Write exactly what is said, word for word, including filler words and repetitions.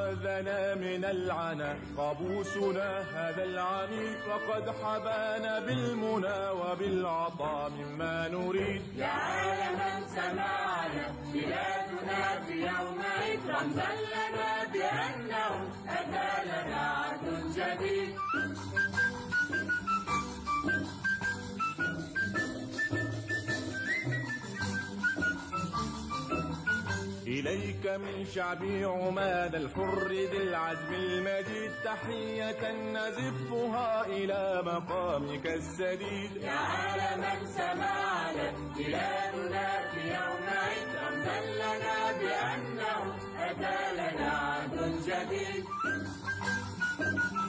أنقذنا من العنا قابوسنا هذا العميد، وقد حبانا بالمنى وبالعطاء مما نريد. يا عالما سمعنا بلادنا في يوم عيد، رمزا لنا بأنه أتى لنا عهد جديد. إليك من شعبي عماد الحر ذي العزم المجيد، تحية نزفها إلى مقامك السديد. يا عالما سمعنا بلادنا في يوم عيد، رمزا لنا بأنه أتى لنا عهد جديد.